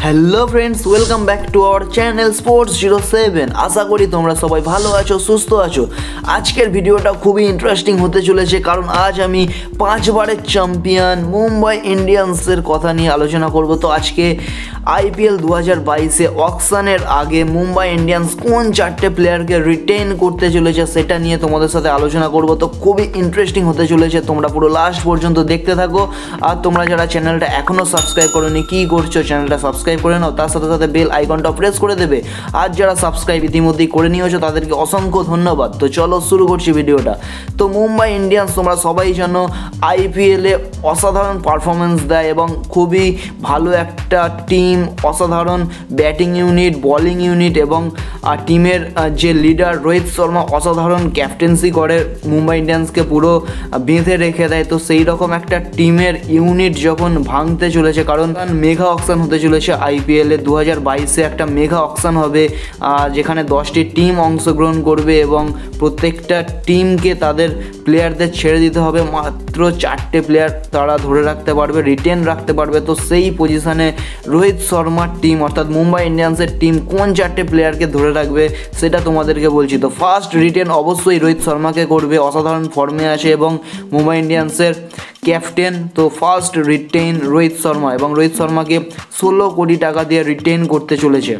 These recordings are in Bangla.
Hello friends, welcome back to our channel Sports07। আশা করি তোমরা সবাই ভালো আছো, সুস্থ আছো। আজকের ভিডিওটা খুবই ইন্টারেস্টিং হতে চলেছে, কারণ আজ আমি 5 বারের চ্যাম্পিয়ন মুম্বাই ইন্ডিয়ান্সের কথা নিয়ে আলোচনা করব। তো আজকে IPL 2022-এ অকশনের আগে মুম্বাই ইন্ডিয়ান্স কোন 4টে প্লেয়ারকে রিটেইন করতে চলেছে সেটা নিয়ে তোমাদের সাথে আলোচনা করব। তো খুবই ইন্টারেস্টিং হতে চলেছে, তোমরা পুরো লাস্ট পর্যন্ত দেখতে থাকো। আর তোমরা যারা চ্যানেলটা এখনও সাবস্ক্রাইব করোনি, কী করছো, চ্যানেলটা সাবস্ক্রাইব করে নাও, তার সাথে সাথে বেল আইকনটা প্রেস করে দেবে। আর যারা সাবস্ক্রাইব ইতিমধ্যেই করে নিয়েছো তাদেরকে অসংখ্য ধন্যবাদ। তো চলো শুরু করছি ভিডিওটা। তো মুম্বাই ইন্ডিয়ান্স তোমরা সবাই জানো IPL-এ অসাধারণ পারফরমেন্স দেয় এবং খুবই ভালো একটা টিম, অসাধারণ ব্যাটিং ইউনিট, বোলিং ইউনিট এবং টিমের যে লিডার রোহিত শর্মা অসাধারণ ক্যাপ্টেন্সি করে, মুম্বাই ইন্ডিয়ান্সকে পুরো বেঁধে রেখে দেয়। তো সেই রকম একটা টিমের ইউনিট যখন ভাঙতে চলেছে, কারণ মেগা অকশন হতে চলেছে IPL-এ 2022-এ একটা মেগা অকশন হবে, যেখানে 10টি টিম অংশগ্রহণ করবে এবং প্রত্যেকটা টিমকে তাদের প্লেয়ারদের ছেড়ে দিতে হবে। মাত্র 4টে প্লেয়ার তারা ধরে রাখতে পারবে, রিটেন রাখতে পারবে। তো সেই পজিশনে রোহিত শর্মার টিম অর্থাৎ মুম্বাই ইন্ডিয়ান্সের টিম কোন 4টে প্লেয়ারকে ধরে রাখবে সেটা তোমাদেরকে বলছি। তো ফার্স্ট রিটেন অবশ্যই রোহিত শর্মাকে করবে, অসাধারণ ফর্মে আছে এবং মুম্বাই ইন্ডিয়ান্সের ক্যাপ্টেন। তো ফার্স্ট রিটেইন রোহিত শর্মা, এবং রোহিত শর্মাকে 16 কোটি টাকা দিয়ে রিটেইন করতে চলেছে।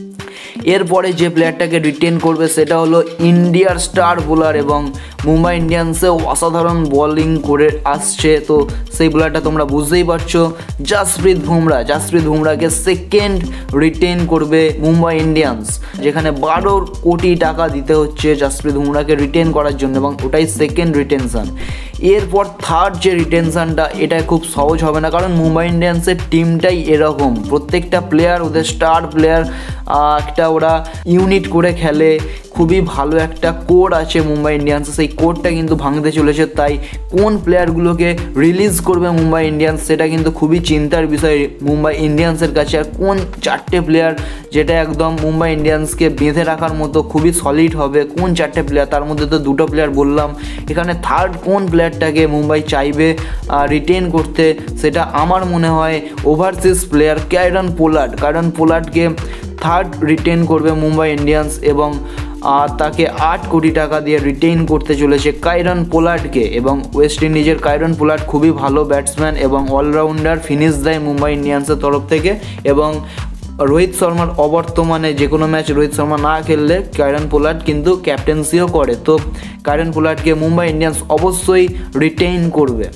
এরপরে যে প্লেয়ারটাকে রিটেন করবে সেটা হলো ইন্ডিয়ার স্টার বোলার এবং মুম্বাই ইন্ডিয়ান্সেও অসাধারণ বোলিং করে আসছে। তো সেই বোলারটা তোমরা বুঝতেই পারছো, জাসপ্রীত বুমরাকে সেকেন্ড রিটেন করবে মুম্বাই ইন্ডিয়ান্স, যেখানে 12 কোটি টাকা দিতে হচ্ছে জাসপ্রীত বুমরাকে রিটেন করার জন্য, এবং ওটাই সেকেন্ড রিটেনশন। এরপর থার্ড যে রিটেনশনটা, এটা খুব সহজ হবে না, কারণ মুম্বাই ইন্ডিয়ান্সের টিমটাই এরকম, প্রত্যেকটা প্লেয়ার ওদের স্টার প্লেয়ার, একটা ওরা ইউনিট করে খেলে, খুবই ভালো একটা কোড আছে মুম্বাই ইন্ডিয়ান্স, সেই কোডটা কিন্তু ভাঙতে চলেছে। তাই কোন প্লেয়ারগুলোকে রিলিজ করবে মুম্বাই ইন্ডিয়ান্স সেটা কিন্তু খুবই চিন্তার বিষয় মুম্বাই ইন্ডিয়ান্সের কাছে। আর কোন 4টে প্লেয়ার যেটা একদম মুম্বাই ইন্ডিয়ান্সকে বেঁধে রাখার মতো খুবই সলিড হবে, কোন 4টে প্লেয়ার, তার মধ্যে তো 2টো প্লেয়ার বললাম। এখানে থার্ড কোন প্লেয়ারটাকে মুম্বাই চাইবে রিটেন করতে, সেটা আমার মনে হয় ওভারসিজ প্লেয়ার কায়রন পোলার্ডকে থার্ড রিটেন করবে মুম্বাই ইন্ডিয়ান্স, এবং তাকে 8 কোটি টাকা দিয়ে রিটেইন করতে চলেছে কায়রন পোলার্ডকে। এবং ওয়েস্ট ইন্ডিজের কায়রন পোলার্ড খুবই ভালো ব্যাটসম্যান এবং অলরাউন্ডার, ফিনিশ দেয় মুম্বাই ইন্ডিয়ান্সের তরফ থেকে। এবং রোহিত শর্মার অবর্তমানে যে কোনো ম্যাচ রোহিত শর্মা না খেললে কায়রন পোলার্ড কিন্তু ক্যাপ্টেন্সিও করে। তো কায়রন পোলার্ডকে মুম্বাই ইন্ডিয়ান্স অবশ্যই রিটেইন করবে।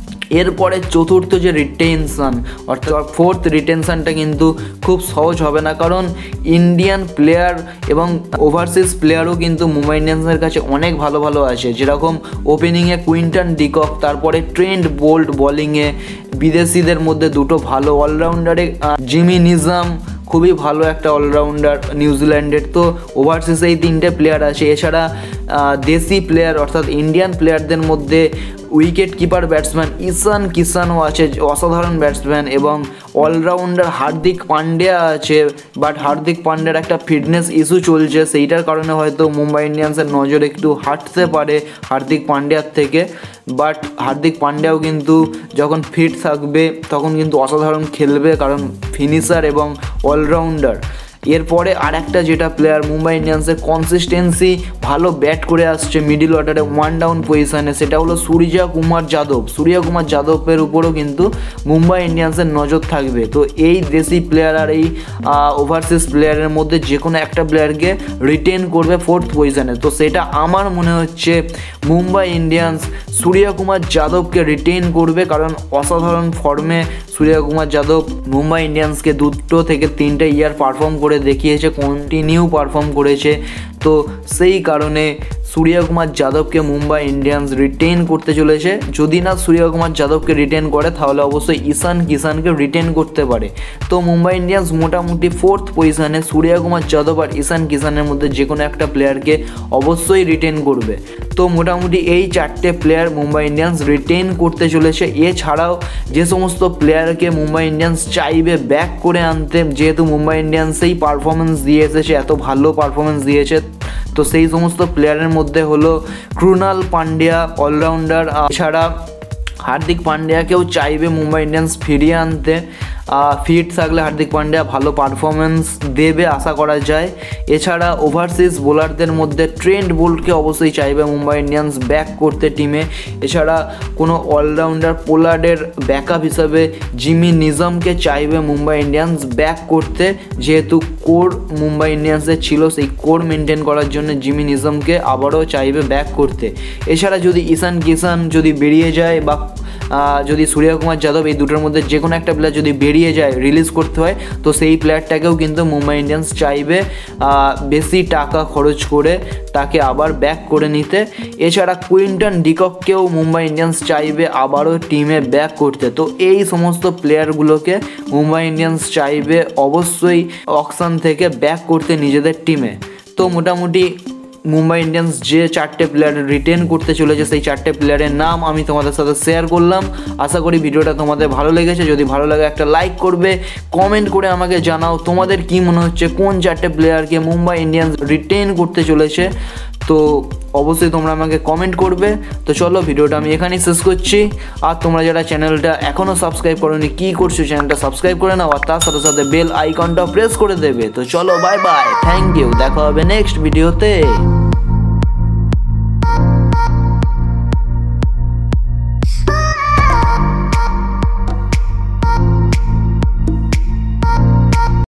এরপরে চতুর্থ যে রিটেনশন অর্থাৎ ফোর্থ রিটেনশনটা কিন্তু খুব সহজ হবে না, কারণ ইন্ডিয়ান প্লেয়ার এবং ওভারসিজ প্লেয়ারও কিন্তু মুম্বাই ইন্ডিয়ান্সের কাছে অনেক ভালো ভালো আছে, যেরকম ওপেনিংয়ে কুইন্টন ডিকক, তারপরে ট্রেন্ট বোল্ট, বোলিংয়ে বিদেশিদের মধ্যে 2টো ভালো অলরাউন্ডারে জিমি নিজাম, খুবই ভালো একটা অলরাউন্ডার নিউজিল্যান্ডের। তো ওভারসিজে এই 3টে প্লেয়ার আছে। এছাড়া দেশি প্লেয়ার অর্থাৎ ইন্ডিয়ান প্লেয়ারদের মধ্যে উইকেট কিপার ব্যাটসম্যান ঈশান কিষানও আছে, অসাধারণ ব্যাটসম্যান, এবং অলরাউন্ডার হার্দিক পান্ডিয়া আছে। বাট হার্দিক পান্ডিয়ার একটা ফিটনেস ইস্যু চলছে, সেইটার কারণে হয়তো মুম্বাই ইন্ডিয়ান্সের নজর একটু হাঁটতে পারে হার্দিক পান্ডিয়ার থেকে। বাট হার্দিক পান্ডিয়াও কিন্তু যখন ফিট থাকবে তখন কিন্তু অসাধারণ খেলবে, কারণ ফিনিশার এবং অলরাউন্ডার। এরপরে আর একটা যেটা প্লেয়ার মুম্বাই ইন্ডিয়ান্সের কনসিস্টেন্সি ভালো ব্যাট করে আসছে মিডিল অর্ডারে 1 ডাউন পজিশানে, সেটা হলো সূর্যা কুমার যাদবের উপরও কিন্তু মুম্বাই ইন্ডিয়ান্সের নজর থাকবে। তো এই দেশি প্লেয়ার আর এই ওভারসিজ প্লেয়ারের মধ্যে যে কোনো একটা প্লেয়ারকে রিটেন করবে ফোর্থ পজিশানে। তো সেটা আমার মনে হচ্ছে মুম্বাই ইন্ডিয়ান্স সূর্যা কুমার যাদবকে রিটেন করবে, কারণ অসাধারণ ফর্মে সূর্যা কুমার যাদব মুম্বাই ইন্ডিয়ান্সকে 2 থেকে 3টে ইয়ার পারফর্ম করে দেখিয়েছে, কন্টিনিউ পারফর্ম করেছে। তো সেই কারণে সূর্যা কুমার যাদবকে মুম্বাই ইন্ডিয়ান্স রিটেন করতে চলেছে। যদি না সূর্যা কুমার যাদবকে রিটেন করে তাহলে অবশ্যই ঈশান কিষানকে রিটেন করতে পারে। তো মুম্বাই ইন্ডিয়ান্স মোটামুটি ফোর্থ পজিশানে সূর্যা কুমার যাদব আর ঈশান কিষানের মধ্যে যে কোনো একটা প্লেয়ারকে অবশ্যই রিটেন করবে। তো মোটামুটি এই 4টে প্লেয়ার মুম্বাই ইন্ডিয়ান্স রিটেন করতে চলেছে। এছাড়াও যে সমস্ত প্লেয়ারকে মুম্বাই ইন্ডিয়ান্স চাইবে ব্যাক করে আনতে, যেহেতু মুম্বাই ইন্ডিয়ান্সেই পারফরমেন্স দিয়ে এসেছে, এত ভালো পারফরমেন্স দিয়েছে, তো সেই সমস্ত প্লেয়ারের মধ্যে হলো ক্রুনাল পান্ডিয়া অলরাউন্ডার, এছাড়া হার্দিক পান্ডিয়াকেও চাইবে মুম্বাই ইন্ডিয়ান্স ফিরিয়ে আনতে। ফিট থাকলে হার্দিক পান্ডিয়া ভালো পারফরমেন্স দেবে আশা করা যায়। এছাড়া ওভারসিজ বোলারদের মধ্যে ট্রেন্ট বোল্টকে অবশ্যই চাইবে মুম্বাই ইন্ডিয়ান্স ব্যাক করতে টিমে। এছাড়া কোনো অলরাউন্ডার পোলার্ডের ব্যাকআপ হিসাবে জিমি নিজামকে চাইবে মুম্বাই ইন্ডিয়ান্স ব্যাক করতে, যেহেতু কোর মুম্বাই ইন্ডিয়ান্সের ছিল, সেই কোর মেনটেন করার জন্য জিমি নিজামকে আবারও চাইবে ব্যাক করতে। এছাড়া যদি ঈশান কিষান যদি বেরিয়ে যায় বা যদি সূর্যকুমার যাদব এই দুটোর মধ্যে যে কোনো একটা প্লেয়ার যদি বেরিয়ে যায়, রিলিজ করতে হয়, তো সেই প্লেয়ারটাকেও কিন্তু মুম্বাই ইন্ডিয়ান্স চাইবে বেশি টাকা খরচ করে তাকে আবার ব্যাক করে নিতে। এছাড়া কুইন্টন ডিকককেও মুম্বাই ইন্ডিয়ান্স চাইবে আবারও টিমে ব্যাক করতে। তো এই সমস্ত প্লেয়ারগুলোকে মুম্বাই ইন্ডিয়ান্স চাইবে অবশ্যই অকশন থেকে ব্যাক করতে নিজেদের টিমে। তো মোটামুটি মুম্বাই ইন্ডিয়ান্স যে 4টে প্লেয়ার রিটেন করতে চলেছে সেই 4টে প্লেয়ারের নাম আমি তোমাদের সাথে শেয়ার করলাম। আশা করি ভিডিওটা তোমাদের ভালো লেগেছে। যদি ভালো লাগে একটা লাইক করবে, কমেন্ট করে আমাকে জানাও তোমাদের কি মনে হচ্ছে কোন 4টে প্লেয়ারকে মুম্বাই ইন্ডিয়ান্স রিটেন করতে চলেছে। তো অবশ্যই তোমরা আমাকে কমেন্ট করবে। তো চলো ভিডিওটা আমি এখানেই শেষ করছি। আর তোমরা যারা চ্যানেলটা এখনও সাবস্ক্রাইব করোনি, কী করছো, চ্যানেলটা সাবস্ক্রাইব করে নাও আর তার সাথে সাথে বেল আইকনটা প্রেস করে দেবে। তো চলো বাই বাই, থ্যাংক ইউ, দেখা হবে নেক্সট ভিডিওতে।